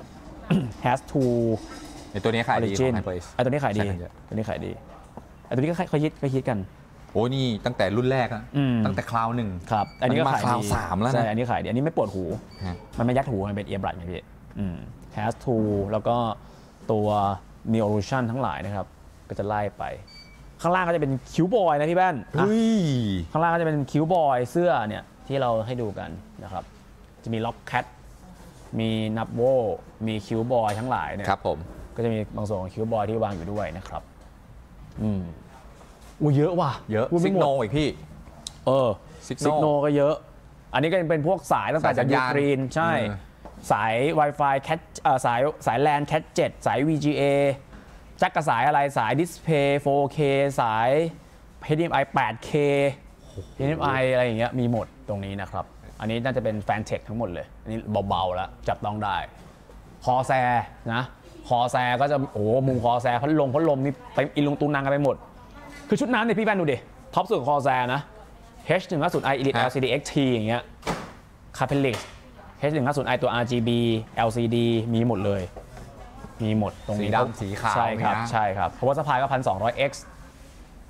Has ทูไอตัวนี้ขายดีของ HyperX ไอตัวนี้ขายดีตัวนี้ขายดีไอตัวนี้ก็เขาฮิตก็ฮิตกันโอ้นี่ตั้งแต่รุ่นแรกอะตั้งแต่คลาวหนึ่งครับอันนี้ก็ขายดีสามแล้วนะใช่อันนี้ขายดีอันนี้ไม่ปวดหูมันไม่ยัดหูมันเป็น Earbud ไงพี่อืม Has ทู แล้วก็ตัว Neolution ทั้งหลายนะครับก็จะไล่ไปข้างล่างก็จะเป็นคิวบอยนะพี่แป้นข้างล่างก็จะเป็นคิวบอยเสื้อเนี่ยที่เราให้ดูกันนะครับจะมีล็อกแคทมีนับโวมีคิวบอยทั้งหลายเนี่ยครับผมก็จะมีบางส่วนของคิวบอยที่วางอยู่ด้วยนะครับอืมอู้เยอะว่ะเยอะซิกโนอีกพี่เออซิกโนก็เยอะอันนี้ก็เป็นพวกสายตั้งแต่จากยูเครนใช่สาย Wi-Fi แคทสายสายแลน แคท เจ็ด สาย วี จี เอ จักกระสายอะไรสายดิสเพย์ โฟร์เค สาย เอช ดี เอ็ม ไอ แปดเค เอช ดี เอ็ม ไอ อะไรอย่างเงี้ยมีหมดตรงนี้นะครับอันนี้น่าจะเป็นแฟนเทคทั้งหมดเลยอันนี้เบาๆแล้วจับต้องได้คอแซนะคอแซก็จะโอ้มุมคอแซพัดลมพัดลมนี่เต็มอินลงตุงนางกันไปหมดคือชุดนั้นเนี่ยพี่แป้นดูดิท็อปสุดคอแซนะ เอช หนึ่งห้าศูนย์ ไอ Elite แอล ซี ดี เอ็กซ์ ที อย่างเงี้ย Capelix เอช หนึ่งห้าศูนย์ ไอ ตัว อาร์ จี บี แอล ซี ดี มีหมดเลยมีหมดตรงนี้สีดำสีขาวใช่ครับใช่ครับเพราะว่าสปายก็ หนึ่งพันสองร้อย เอ็กซ์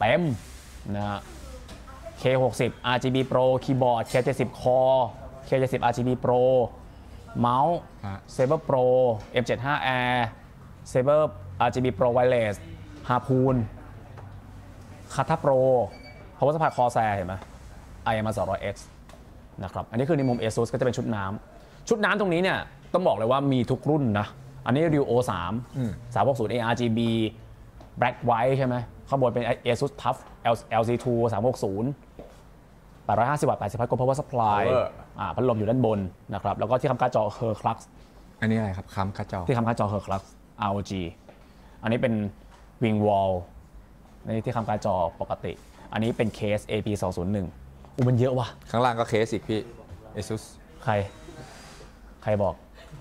เต็มนะฮะ เค หกสิบ อาร์ จี บี Pro คีย์บอร์ด เค เจ็ดสิบ Core เค เจ็ดสิบ อาร์ จี บี Pro เมาส์ Saber Pro เอ็ม เจ็ดสิบห้า Air Saber อาร์ จี บี Pro Wireless Harpoon Kata Pro Power Supply Corsair เห็นไหม ไอ เอ็ม อาร์ สองร้อย เอ็กซ์ นะครับอันนี้คือในมุม ASUS ก็จะเป็นชุดน้ำชุดน้ำตรงนี้เนี่ยต้องบอกเลยว่ามีทุกรุ่นนะอันนี้ Rio สาม สามหกศูนย์ เอ อาร์ จี บี Black White ใช่ไหมข้างบนเป็น ASUS TUF แอล ซี ทู สามหกศูนย์ แปดร้อยห้าสิบ วัตต์ แปดสิบ วัตต์ก็ Power Supply อ่าพัดลมอยู่ด้านบนนะครับแล้วก็ที่คำการ์ดจอ Herclux อันนี้อะไรครับคำการ์ดจอที่คำการ์ดจอ Herclux อาร์ โอ จี อันนี้เป็น Wing Wall นี่ที่คำการ์ดจอปกติอันนี้เป็นเคส เอ พี สองศูนย์หนึ่งอู้มันเยอะว่ะข้างล่างก็เคสอีกพี่ ASUS ใครใครบอก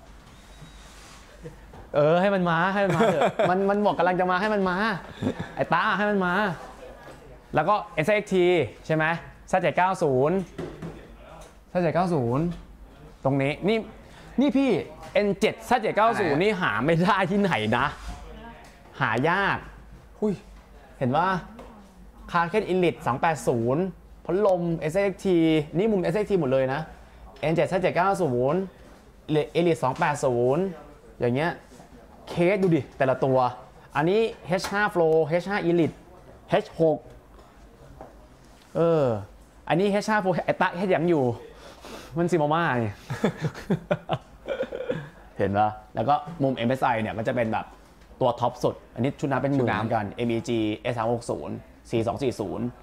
เออให้มันมาให้มันมาเถอะมันมันบอกกำลังจะมาให้มันมาไอ้ตาให้มันมาแล้วก็ เอ็น ซี เอ็กซ์ ที ใช่ไหม แซด เจ็ดเก้าศูนย์ แซด เจ็ดเก้าศูนย์ ตรงนี้นี่นี่พี่ เอ็น เซเว่น แซด เจ็ดเก้าศูนย์ นี่หาไม่ได้ที่ไหนนะหายากหุยเห็นว่าคาร์เคนอิลิทสองแปดศูนย์พัดลม เอส เอ็กซ์ ที นี่มุม เอส เอ็กซ์ ที หมดเลยนะ เอ็น เซเว่น แซด เจ็ดเก้าศูนย์ เอลิทสองแปดศูนย์อย่างเงี้ยเคสดูดิแต่ละตัวอันนี้ เอช ห้า Flow เอช ห้า Elite เอช หก เอออันนี้ เอช ห้า Flow ไอ้ตะเฮ็ดยังอยู่มันซิมาม่าเนี่ย เห็นปะแล้วก็มุม เอ็ม เอส ไอ เนี่ยก็จะเป็นแบบตัวท็อปสุดอันนี้ชุดน้ำเป็นหมื่นเหมือนกัน เอ็ม อี จี เอส สามหกศูนย์ ซี สองสี่ศูนย์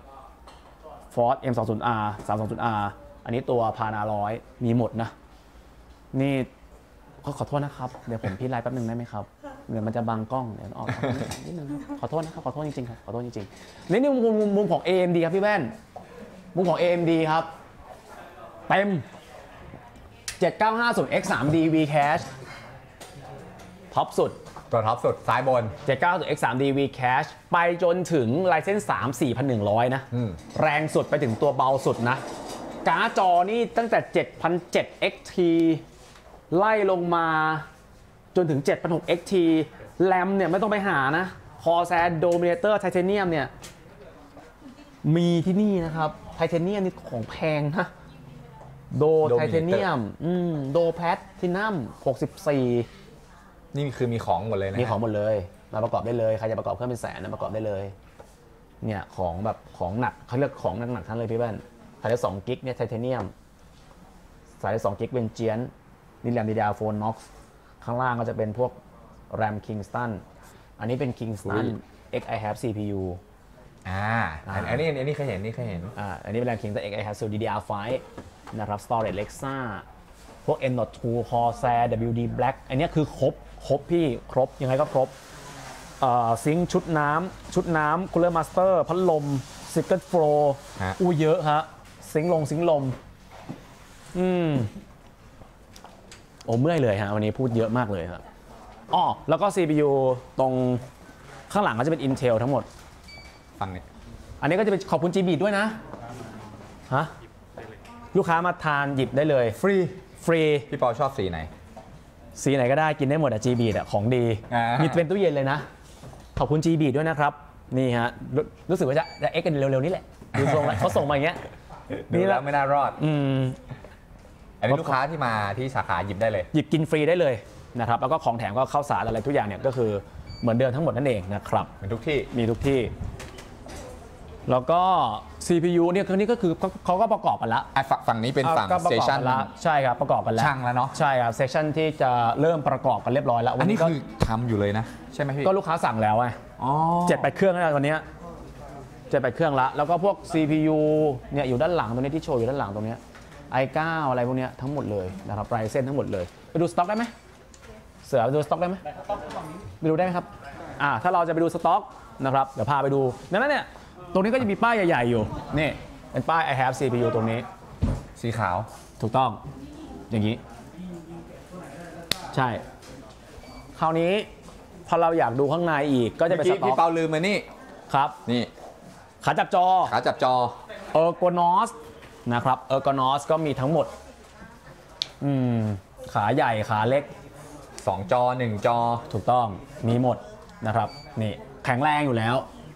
Ford เอ็ม สองสิบ อาร์ สามสองศูนย์ อาร์ อันนี้ตัวพานาร้อยมีหมดนะนี่ขอโทษนะครับเดี๋ยวผมพี่ไลฟ์แป๊บนึงได้ไหมครับเดี๋ยวมันจะบังกล้องเดี๋ยวออกนิดนึงขอโทษนะครับขอโทษจริงๆครับขอโทษจริงๆนี่นี่มุมมุมมุมของ เอ เอ็ม ดี ครับพี่แว่นมุมของ เอ เอ็ม ดี ครับเต็มเจ็ดเก้าห้าศูนย์ เอ็กซ์ ทรี ดี V Cache ท็อปสุดตัวท็อปสุดซ้ายบนเจ็ดเก้าศูนย์ เอ็กซ์ ทรี ดี V Cache ไปจนถึง Ryzen สาม สี่พันหนึ่งร้อย นะแรงสุดไปถึงตัวเบาสุดนะการ์ดจอนี่ตั้งแต่ เจ็ดพันเจ็ดร้อย เอ็กซ์ ที ไล่ลงมาจนถึง เจ็ดพันหกร้อย เอ็กซ์ ที แรมเนี่ยไม่ต้องไปหานะ Corsair Dominator Titanium เนี่ยมีที่นี่นะครับไทเทเนียมนี่ของแพงนะโดไทเทเนียมอืมโดแพลทินัมหกสิบสี่นี่คือมีของหมดเลยนะมีของหมดเลยมาประกอบได้เลยใครจะประกอบเครื่องเป็นแสนนะประกอบได้เลยเนี่ยของแบบของหนักเขาเรียกของหนักๆทั้งเลยพี่แว่นสายได้สองกิกเนี่ยไทเทเนียมสายได้สองกิกเป็นเจียนนี่แรม ดี ดี อาร์ โฟร์ น็อกซ์ ข้างล่างก็จะเป็นพวกแรม Kingston อันนี้เป็น Kingston เอ็กซ์ ไอ แฮป ซี พี ยูอ่าอันนี้อันนี้เคยเห็นนี่เคยเห็นอ่าอันนี้เป็นแรม Kingston เอ็กซ์ ไอ แฮป ดี ดี อาร์ ไฟว์ นะครับ Storage Lexa พวก เอ็ม ดอท ทู Corsair ดับเบิลยู ดี Black อันนี้คือครบครบพี่ครบยังไงก็ครบซิงค์ชุดน้ำชุดน้ำ Cooler Master พัดลม Secret Flow อู้เยอะฮะซิงค์ลงซิงค์ลมอืมโอ้เมื่อยเลยฮะวันนี้พูดเยอะมากเลยครับอ๋อแล้วก็ ซี พี ยู ตรงข้างหลังก็จะเป็น Intel ทั้งหมดฟังนี่อันนี้ก็จะเป็นขอบคุณ จี บี ด้วยนะฮะลูกค้ามาทานหยิบได้เลยฟรีฟรีพี่ปอชอบสีไหนสีไหนก็ได้กินได้หมดอะ จี บี อะของดีมีเป็นตู้เย็นเลยนะขอบคุณ จี บี ด้วยนะครับนี่ฮะรู้สึกว่าจะจะเอ็กกันเร็วๆนี่แหละดูทรงแล้วเขาส่งมาอย่างเงี้ยนี่แล้วไม่น่ารอดอืมอันนี้ลูกค้าที่มาที่สาขาหยิบได้เลยหยิบกินฟรีได้เลยนะครับแล้วก็ของแถมก็ข้าวสารอะไรทุกอย่างเนี่ยก็คือเหมือนเดิมทั้งหมดนั่นเองนะครับมีทุกที่มีทุกที่แล้วก็ ซี พี ยู เนี่ยคือนี่ก็คือเขาก็ประกอบกันแล้วฝั่งนี้เป็นฝั่ง station ใช่ครับประกอบกันแล้วช่างแล้วเนาะใช่ครับ section ที่จะเริ่มประกอบกันเรียบร้อยแล้วอันนี้คือทำอยู่เลยนะใช่ไหมพี่ก็ลูกค้าสั่งแล้วไงเจ็ดแปดเครื่องแล้วตอนนี้เจ็ดแปดเครื่องละแล้วก็พวก ซี พี ยู เนี่ยอยู่ด้านหลังตรงนี้ที่โชว์อยู่ด้านหลังตรงนี้ ไอ ไนน์ อะไรพวกนี้ทั้งหมดเลยนะครับไรเซนทั้งหมดเลยไปดูสต็อกได้ไหมเสือไปดูสต็อกได้ไหมไปดูได้ไหมครับอ่าถ้าเราจะไปดูสต็อกนะครับเดี๋ยวพาไปดูดังนั้นเนี่ยตรงนี้ก็จะมีป้ายใหญ่ๆอยู่นี่เป็นป้าย I have ซี พี ยู ตรงนี้สีขาวถูกต้องอย่างนี้ใช่คราวนี้พอเราอยากดูข้างในอีกก็จะเป็นสต็อกพี่เปาลืมมานี่ครับนี่ขาจับจอขาจับจอ Ergonos นะครับ Ergonos ก็มีทั้งหมดอืมขาใหญ่ขาเล็กสองจอหนึ่งจอถูกต้องมีหมดนะครับนี่แข็งแรงอยู่แล้ว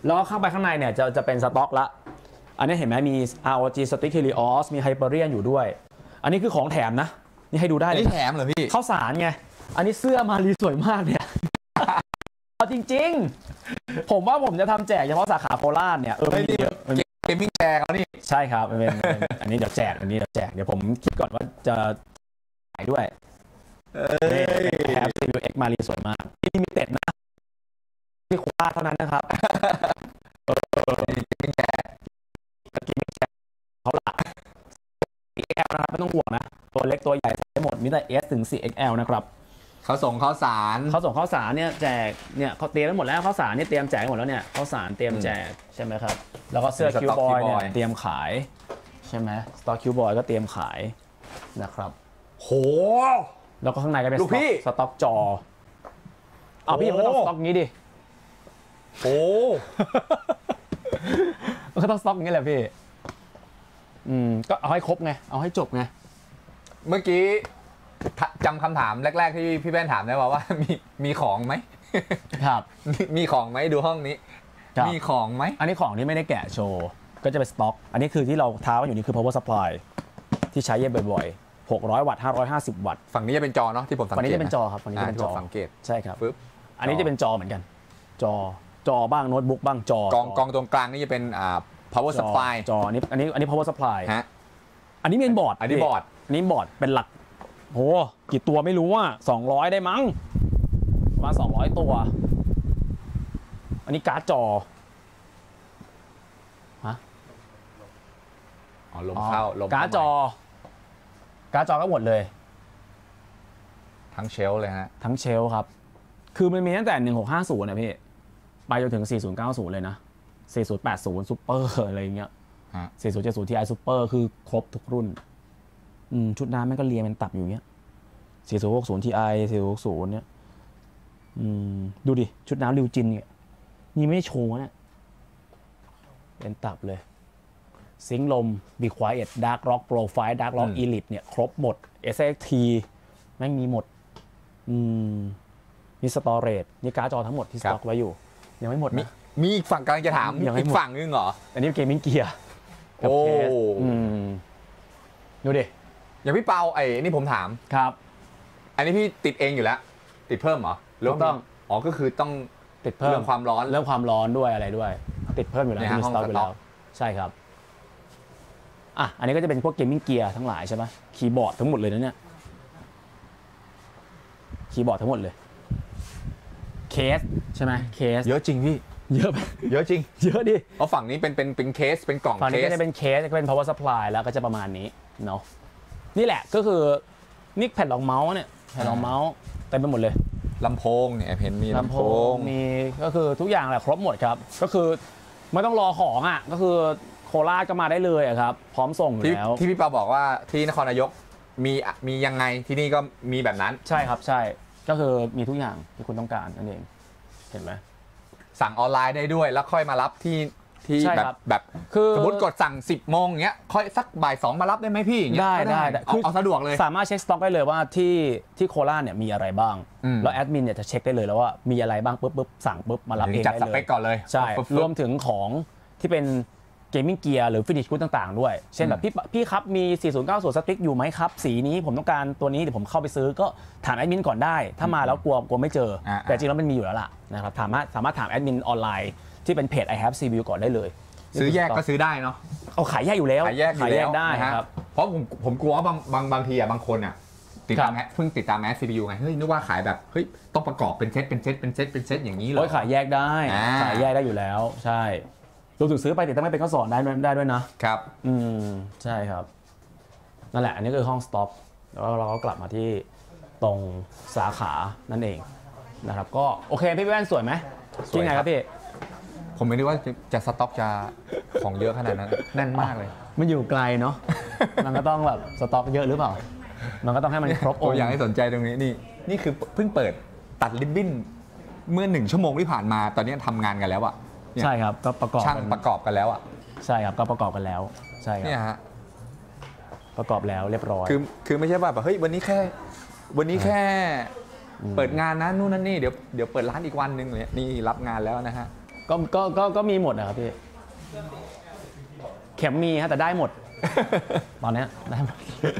แล้วก็ข้างไปข้างในเนี่ยจะจะเป็นสต็อกละอันนี้เห็นไหมมี อาร์ โอ จี Stick Helios มี Hyperion อยู่ด้วยอันนี้คือของแถมนะนี่ให้ดูได้เลยนี่แถมเหรอพี่ข้าวสารไงอันนี้เสื้อมารีสวยมากเนี่ยจริงๆผมว่าผมจะทำแจกเฉพาะสาขาโคราชเนี่ยเออไม่เยอะเกมมิ่งแจกเขานี่ใช่ครับเป็นอันนี้เดี๋ยวแจกอันนี้เดี๋ยวแจกเดี๋ยวผมคิดก่อนว่าจะขายด้วยแถม ซี พี ยู X มารีสวยมากที่มีเต็ดนะที่โคราชเท่านั้นนะครับเกมมิ่งแจกเกมมิ่งแจกเขาละ เอ็กซ์ แอล นะครับไม่ต้องห่วงนะตัวเล็กตัวใหญ่ใช้หมดมีแต่ S ถึง สี่ เอ็กซ์ แอล นะครับเขาส่งข้าวสารเขาส่งข้าวสารเนี่ยแจกเนี่ยเขาเตรียมไว้หมดแล้วข้าวสารเนี่ยเตรียมแจกหมดแล้วเนี่ยข้าวสารเตรียมแจกใช่ไหมครับแล้วก็เสื้อคิวบอยเนี่ยเตรียมขายใช่ไหมสต็อกคิวบอยก็เตรียมขายนะครับโหแล้วก็ข้างในก็เป็นสต็อกจอเอาพี่ก็ต้องสต็อกงี้ดิโอ้มันก็ต้องสต็อกงี้แหละพี่อืมก็เอาให้ครบไงเอาให้จบไงเมื่อกี้จำคำถามแรกๆที่พี่แป้นถามได้ว่าว่ามีมีของไหมครับมีของไหมดูห้องนี้มีของไหมอันนี้ของที่ไม่ได้แกะโชว์ก็จะเป็นสต็อกอันนี้คือที่เราท้าว่าอยู่นี่คือ power supply ที่ใช้เยอะบ่อยๆหกร้อยวัตต์ห้าร้อยห้าสิบวัตต์ฝั่งนี้จะเป็นจอเนาะที่ผมสังเกตฝั่งนี้จะเป็นจอครับฝั่งนี้จะเป็นจอสังเกตใช่ครับอันนี้จะเป็นจอเหมือนกันจอจอบ้างโน้ตบุ๊กบ้างจอกองกองตรงกลางนี่จะเป็นอ่า power supply จออันนี้อันนี้อันนี้ power supply ฮะอันนี้เมนบอร์ดอันนี้บอร์ดอันนี้บอร์ดเป็นหลักโหกี่ตัวไม่รู้ว่าสองร้อยได้มั้งประมาณสองร้อยตัวอันนี้การ์ดจอฮะอ๋อลมเข้าลมการ์ดจอการ์ดจอก็หมดเลยทั้งเชลเลยฮะทั้งเชลครับคือมันมีตั้งแต่หนึ่งหกห้าศูนย์นะพี่ไปจนถึงสี่ศูนย์เก้าศูนย์เลยนะสี่ศูนย์แปดศูนย์ซุปเปอร์อะไรอย่างเงี้ยสี่ศูนย์เจ็ดศูนย์ ที ไอ ซุปเปอร์คือครบทุกรุ่นชุดน้ำแม่งก็เรียงเป็นตับอยู่เงี้ยสี่ศูนย์หกศูนย์ ที ไอ สี่ศูนย์หกศูนย์เนี่ยดูดิชุดน้ำริวจินเนี่ยนี่ไม่ได้โชว์เนี่ยเป็นตับเลยซิงลม Be Quiet Dark Rock Profile Dark Rock Elite เนี่ยครบหมด เอส เอ็กซ์ ที แม่งมีหมดมีสตอเรจนี่การ์ดจอทั้งหมดที่สต็อกไว้อยู่ยังไม่หมดนะมีอีกฝั่งกำลังจะถามอีกฝั่งนึงเหรออันนี้เกมมิ่งเกียร์โอ้ดูดิอย่างพี่เปาไอ้นี่ผมถามครับอันนี้พี่ติดเองอยู่แล้วติดเพิ่มเหรอหรือต้องอ๋อก็คือต้องติดเพิ่มเรื่องความร้อนเรื่องความร้อนด้วยอะไรด้วยติดเพิ่มอยู่แล้วที่สต็อกไปแล้วใช่ครับอ่ะอันนี้ก็จะเป็นพวกเกมมิ่งเกียร์ทั้งหลายใช่ไหมคีย์บอร์ดทั้งหมดเลยนะเนี่ยคีย์บอร์ดทั้งหมดเลยเคสใช่ไหมเคสเยอะจริงพี่เยอะเยอะจริงเยอะดิเพราะฝั่งนี้เป็นเป็นเป็นเคสเป็นกล่องฝั่งนี้ก็จะเป็นเคสก็เป็น power supply แล้วก็จะประมาณนี้เนาะนี่แหละก็คือนี่แผ่นรองเมาส์เนี่ยแผ่นรองเมาส์เต็มไปหมดเลยลำโพงเนี่ยเพนมีลำโพงมีก็คือทุกอย่างแหละครบหมดครับก็คือไม่ต้องรอของอ่ะก็คือโคราชก็มาได้เลยครับพร้อมส่งอยู่แล้วที่พี่ปาบอกว่าที่นครนายกมีมียังไงที่นี่ก็มีแบบนั้นใช่ครับใช่ก็คือมีทุกอย่างที่คุณต้องการนั่นเองเห็นไหมสั่งออนไลน์ได้ด้วยแล้วค่อยมารับที่ที่แบบแบบสมมติกดสั่งสิบโมงเงี้ยค่อยสักบ่ายสองมารับได้ไหมพี่อย่างเงี้ยได้ได้เอาเอาสะดวกเลยสามารถเช็คสต็อกได้เลยว่าที่ที่โคราชเนี่ยมีอะไรบ้างแล้วแอดมินเนี่ยจะเช็คได้เลยแล้วว่ามีอะไรบ้างปุ๊บปุ๊บสั่งปุ๊บมารับเองจัดสเปคก่อนเลยใช่รวมถึงของที่เป็นเกมมิ่งเกียร์หรือฟินิชกู๊ดต่างๆด้วยเช่นแบบพี่พี่ครับมีสี่ศูนย์เก้าศูนย์สติ๊กอยู่ไหมครับสีนี้ผมต้องการตัวนี้เดี๋ยวผมเข้าไปซื้อก็ถามแอดมินก่อนได้ถ้ามาแล้วกลัวกลัวไม่เจอแต่จริงแล้วมันมีอยู่แล้วล่ะนะครับสามารถสามารถถามแอดมินออนไลน์ที่เป็นเพจ I have ซี พี ยู ก่อนได้เลยซื้อแยกก็ซื้อได้เนาะเอาขายแยกอยู่แล้วขายแยกขายแยกได้ครับเพราะผมผมกลัวว่าบางบางบางทีอ่ะบางคนอ่ะติดตามเพิ่งติดตามแอด ซี พี ยู ไงเฮ้ยนึกว่าขายแบบเฮ้ยต้องประกอบเป็นเซตเป็นเซตเป็นเซตเป็นเซตอย่างนี้เหรอขายแยกได้ขายแยกได้อยู่แล้วใช่รวมถึงซื้อไปติดตั้งไม่เป็นข้อสอนได้ได้ด้วยนะครับอืมใช่ครับนั่นแหละอันนี้คือห้องสต็อกแล้วเราก็กลับมาที่ตรงสาขานั่นเองนะครับก็โอเคพี่แว่นสวยไหมจริงไงครับพี่ผมไม่ได้ว่าจะสต็อกจะของเยอะขนาดนั้นแน่นมากเลยมันอยู่ไกลเนาะมันก็ต้องแบบสต็อกเยอะหรือเปล่ามันก็ต้องให้มันครบองค์อยากให้สนใจตรงนี้นี่นี่คือเพิ่งเปิดตัดริบบิ้นเมื่อหนึ่งชั่วโมงที่ผ่านมาตอนนี้ทำงานกันแล้วอะใช่ครับก็ประกอบช่างประกอบกันแล้วอ่ะใช่ครับก็ประกอบกันแล้วใช่ครับเนี่ยฮะประกอบแล้วเรียบร้อยคือคือไม่ใช่ว่าแบบเฮ้ยวันนี้แค่วันนี้แค่เปิดงานนะนู่นนั่นนี่เดี๋ยวเดี๋ยวเปิดร้านอีกวันนึงเลยนี่รับงานแล้วนะฮะก็ก็ก็ก็มีหมดนะครับพี่เข็มมีฮะแต่ได้หมด ตอนนี้ได้หมด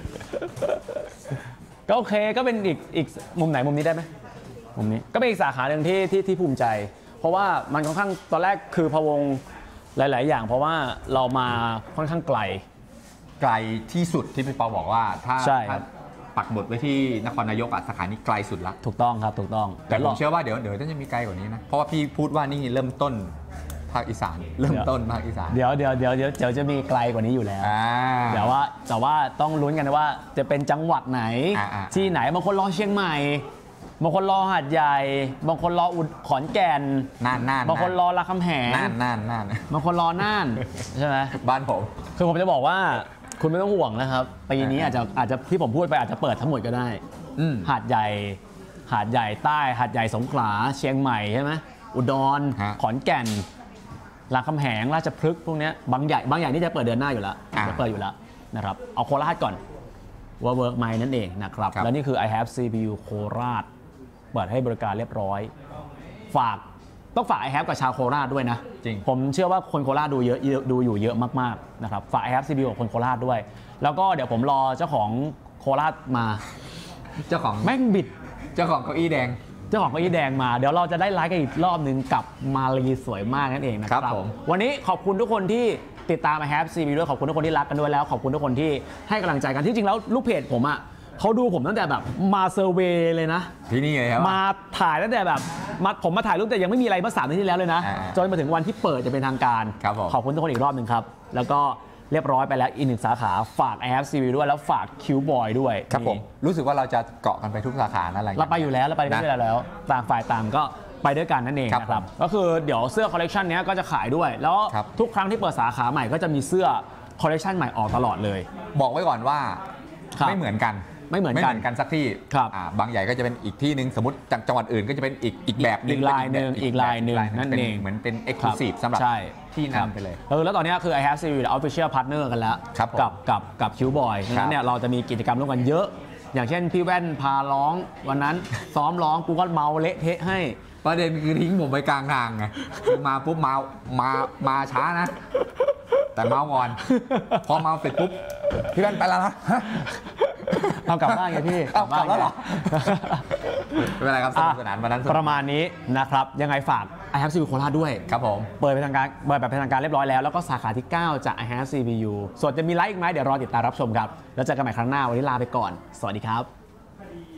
ก็โอเคก็เป็นอีกอีกมุมไหนมุมนี้ได้ไหมมุมนี้ก็เป็นอีกสาขาหนึ่งที่ที่ที่ภูมิใจเพราะว่ามันค่อนข้างตอนแรกคือพะวงหลาย ๆ อย่าง เพราะว่าเรามาค่อนข้างไกลไกลที่สุดที่พี่เปาบอกว่าถ้าใช่คถ้ารับปักหมุดไว้ที่นครนายกอ่ะสาขานี้ไกลสุดละถูกต้องครับถูกต้องแต่ผมเชื่อว่าเดี๋ยวเดี๋ยวน่าจะมีไกลกว่านี้นะเพราะว่าพี่พูดว่านี่เริ่มต้นภาคอีสานเริ่มต้นภาคอีสานเดี๋ยวเดี๋ยวเดี๋ยวเดี๋ยวเดี๋ยวจะมีไกลกว่านี้อยู่แล้วอ่าเดี๋ยวว่าแต่ว่าต้องลุ้นกันว่าจะเป็นจังหวัดไหนอ่าอ่าที่ไหนบางคนรอเชียงใหม่บางคนรอหาดใหญ่บางคนรออุดขอนแก่นน่านน่านบางคนรอรามคำแหงน่านน่านน่านบางคนรอน่านใช่ไหมบ้านผมคือผมจะบอกว่าคุณไม่ต้องห่วงนะครับปีนี้อาจจะอาจจะที่ผมพูดไปอาจจะเปิดทั้งหมดก็ได้อืมหาดใหญ่หาดใหญ่ใต้หาดใหญ่สงขลาเชียงใหม่ใช่ไหมอุดรฮะขอนแก่นรามคำแหงราชพฤกษ์พวกเนี้ยบางใหญ่บางใหญ่นี่จะเปิดเดือนหน้าอยู่แล้วอ่าจะเปิดอยู่แล้วนะครับเอาโคราชก่อนว่าเวิร์กไหมนั่นเองนะครับครับแล้วนี่คือ I have ซี พี ยู โคราชเปิดให้บริการเรียบร้อยฝากต้องฝาก I have กับชาวโคราชด้วยนะจริงผมเชื่อว่าคนโคราชดูเยอะดูอยู่เยอะมากๆนะครับฝาก I have ซี พี ยู กับคนโคราชด้วยแล้วก็เดี๋ยวผมรอเจ้าของโคราชมาเจ้าของแม่งบิดเจ้าของเก้าอี้แดงเจ้าของเก้าอี้แดงมาเดี๋ยวเราจะได้ไลฟ์กันอีกรอบหนึ่งกับมาลีสวยมากนั่นเองนะคครัรับบผมวันนี้ขอบคุณทุกคนที่ติดตาม I have ซี พี ด้วยขอบคุณทุกคนที่รักกันด้วยแล้วขอบคุณทุกคนที่ให้กำลังใจกันที่จริงแล้วลูกเพจผมอ่ะเขาดูผมตั้งแต่แบบมาเซอร์เวย์เลยนะที่นี่เลยครับมาถ่ายตั้งแต่แบบมาผมมาถ่ายรูปแต่ยังไม่มีอะไรเมื่อสามเดือนที่แล้วเลยนะอ่าจนมาถึงวันที่เปิดจะเป็นทางการครับผมขอบคุณทุกคนอีกรอบหนึ่งครับแล้วก็เรียบร้อยไปแล้วอีกหนึ่งสาขาฝาก I have ซี พี ด้วยแล้วฝาก Qboy ด้วยครับผมนี่รู้สึกว่าเราจะเกาะกันไปทุกสาขานั่นแหละเราไปอยู่แล้วเราไปด้วยกันแล้วต่างฝ่ายต่างก็ไปด้วยกันนั่นเองครับนะครับก็คือเดี๋ยวเสื้อคอลเลกชันนี้ก็จะขายด้วย แล้วครับทุกครั้งที่เปิดสาขาใหม่ก็จะมีเสื้อคอลเลกชันใหม่ออกตลอดเลยบอกไว้ก่อนว่าครับไม่เหมือนกันไม่เหมือนกันไม่เหมือนกันสักที่ครับอ่าบางใหญ่ก็จะเป็นอีกที่หนึ่งสมมติจากจังหวัดอื่นก็จะเป็นอีกอีกแบบหนึงอีกลายหนึ่งเป็อีกลายหนึ่งแบบนั่นป็เองเหมือนเป็นเอ็กซ์คลูซีฟสำหรับใช่ที่นั่นไปเลยเออแล้วตอนนี้คือ I have Series Official Partner กันแล้วครับผมกับกับกับ Qboy ดังนั้นเนี่ยเราจะมีกิจกรรมร่วมกันเยอะ อย่างเช่นพี่แว่นพาร้องวันนั้น ซ้อมร้องกูก็เมาเละเทะให้ประเด็นคือทิ้งผมไปกลางทางไงคือมาปุ๊บเมามามาช้านะ แต่เมาก่อน พอเมาเสร็จปุ๊บพี่แว่นไปแล้วนะฮะเอากลับบ้านไงพี่เอากลับแล้วเหรอไงไม่เป็นไรครับสนุกสนานวันนั้นสนุกประมาณนี้นะครับยังไงฝาก I have ซี พี ยู โคราชด้วยครับผมเปิดเป็นทางการเปิดแบบเป็นทางการเรียบร้อยแล้ว แล้วก็สาขาที่ เก้า จาก I have ซี พี ยู ส่วนจะมีไลฟ์อีกไหมเดี๋ยวรอติดตามรับชมครับ แล้วเจอกันใหม่ครั้งหน้า วันนี้ลาไปก่อน สวัสดีครับ